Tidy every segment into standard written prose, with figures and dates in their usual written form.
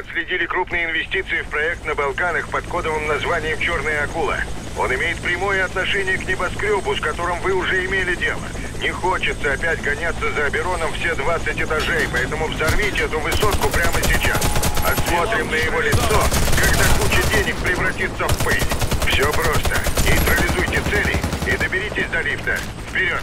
отследили крупные инвестиции в проект на Балканах под кодовым названием «Черная акула». Он имеет прямое отношение к небоскребу, с которым вы уже имели дело. Не хочется опять гоняться за Обероном все 20 этажей, поэтому взорвите эту высотку прямо сейчас. Посмотрим на его лицо, когда куча денег превратится в пыль. Все просто. Нейтрализуйте цели и доберитесь до лифта. Вперед!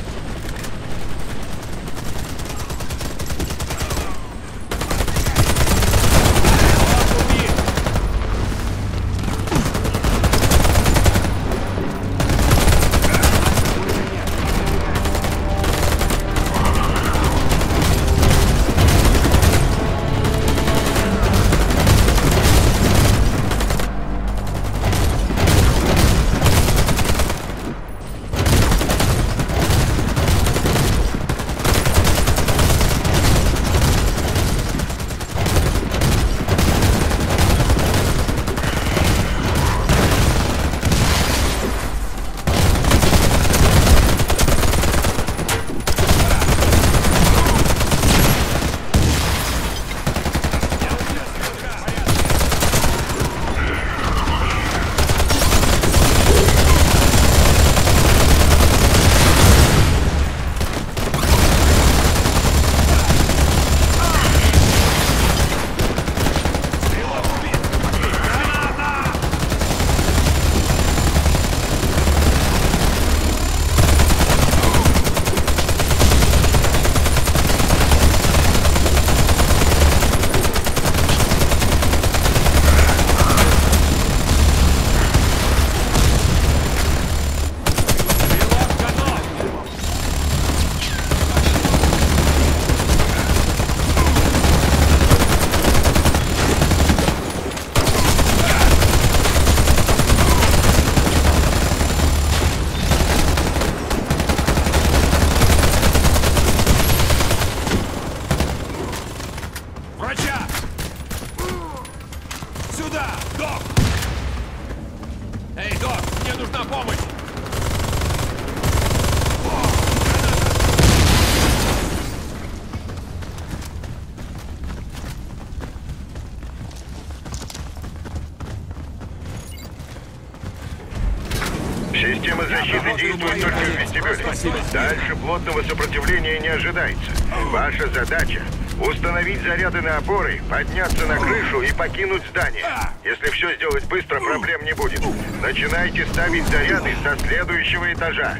Система защиты действует только в вестибюле. Дальше плотного сопротивления не ожидается. Ваша задача — установить заряды на опоры, подняться на крышу и покинуть здание. Если все сделать быстро, проблем не будет. Начинайте ставить заряды со следующего этажа.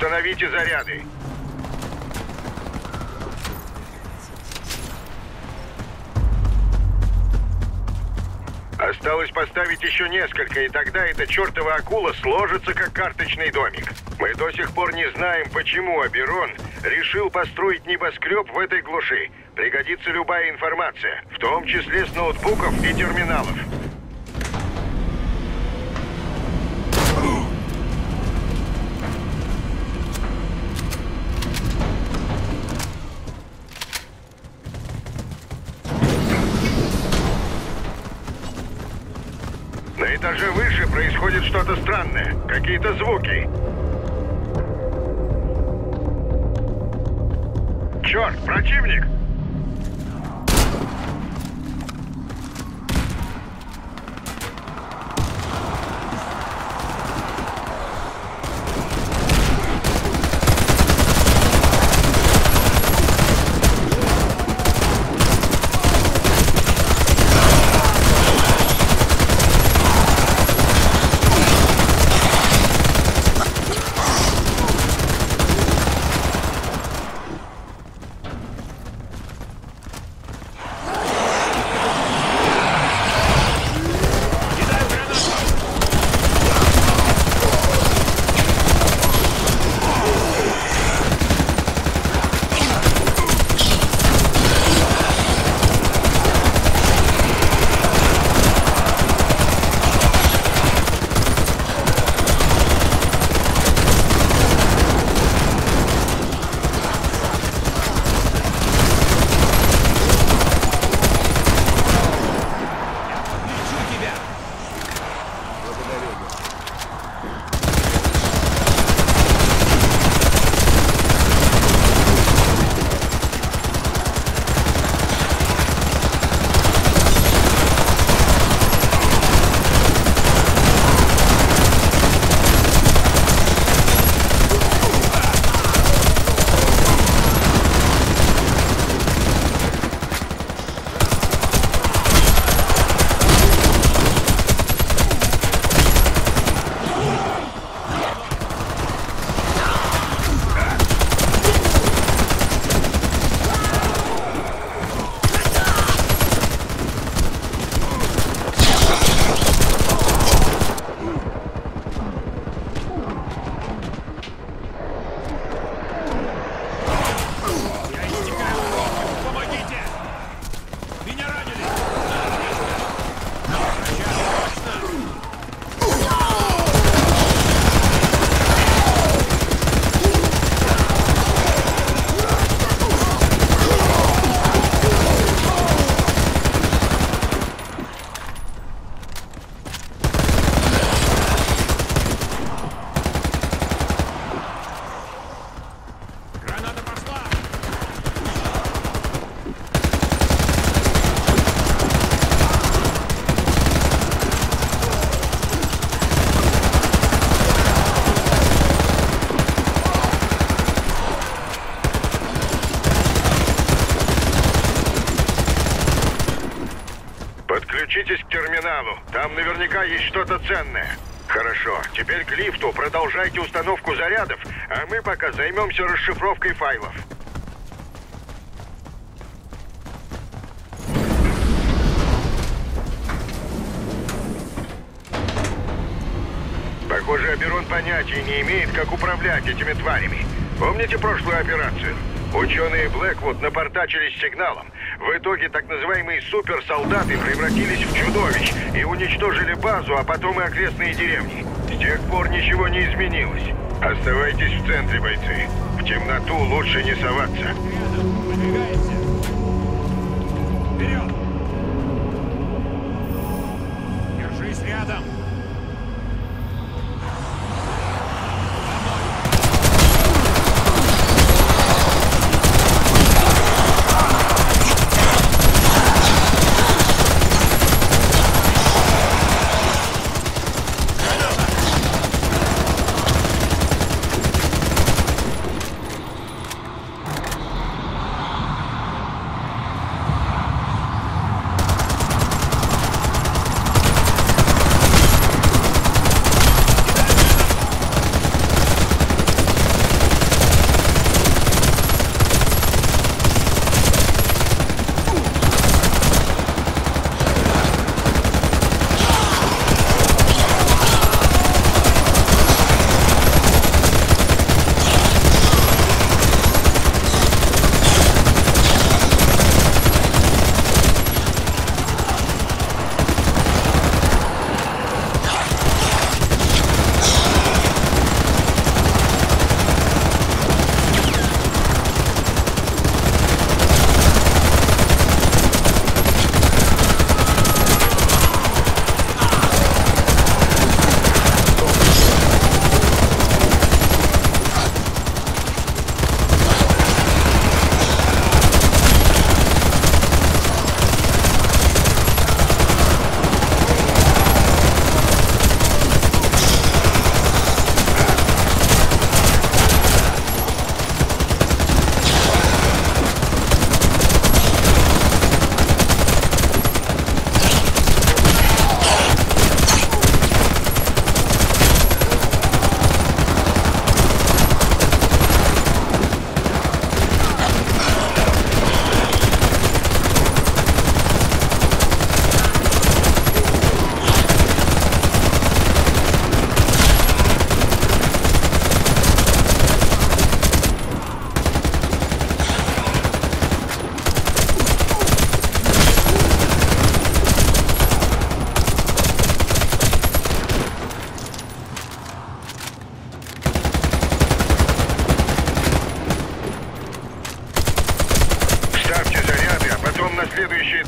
Установите заряды. Осталось поставить еще несколько, и тогда эта чертова акула сложится как карточный домик. Мы до сих пор не знаем, почему Оберон решил построить небоскреб в этой глуши. Пригодится любая информация, в том числе с ноутбуков и терминалов. На этаже выше происходит что-то странное. Какие-то звуки. Черт, противник! Подключитесь к терминалу. Там наверняка есть что-то ценное. Хорошо. Теперь к лифту. Продолжайте установку зарядов, а мы пока займемся расшифровкой файлов. Похоже, Оберон понятия не имеет, как управлять этими тварями. Помните прошлую операцию? Ученые Блэквуд напортачились сигналом. В итоге так называемые суперсолдаты превратились в чудовищ и уничтожили базу, а потом и окрестные деревни. С тех пор ничего не изменилось. Оставайтесь в центре, бойцы. В темноту лучше не соваться. Выдвигаемся. Вперед! Держись рядом.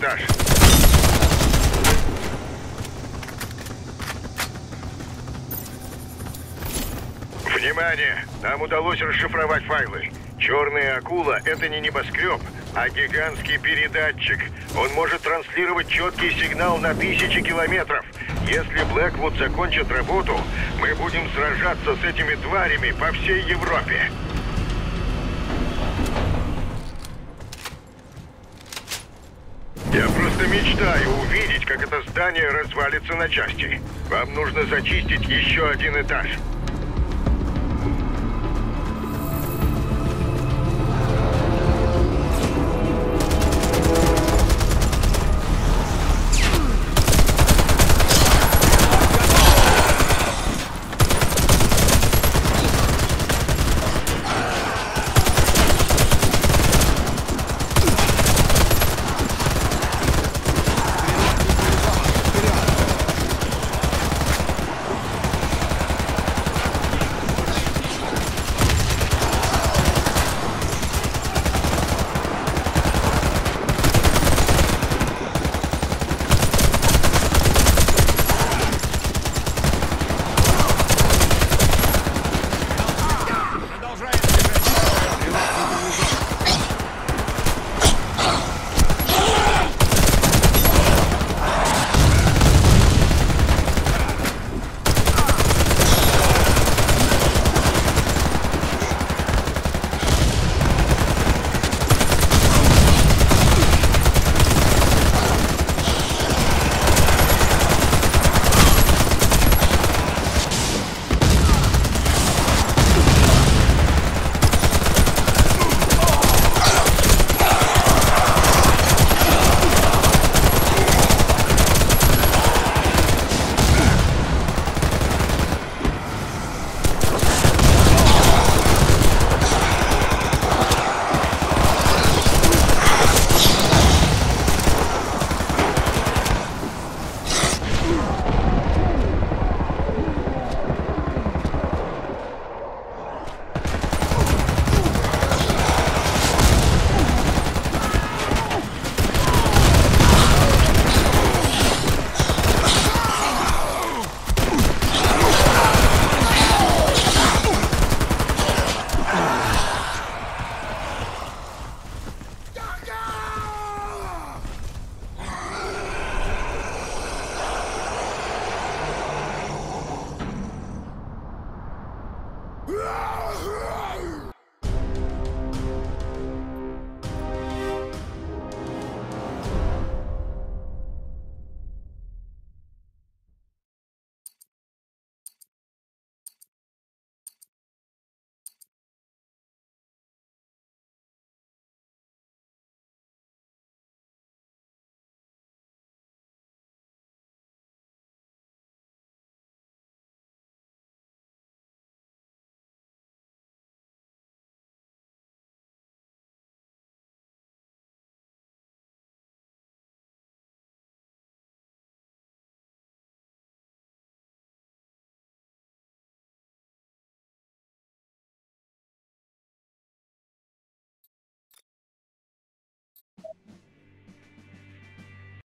этаж. Внимание! Нам удалось расшифровать файлы. Черная акула — это не небоскреб, а гигантский передатчик. Он может транслировать четкий сигнал на тысячи километров. Если Блэквуд закончит работу, мы будем сражаться с этими тварями по всей Европе. Я просто мечтаю увидеть, как это здание развалится на части. Вам нужно зачистить еще один этаж.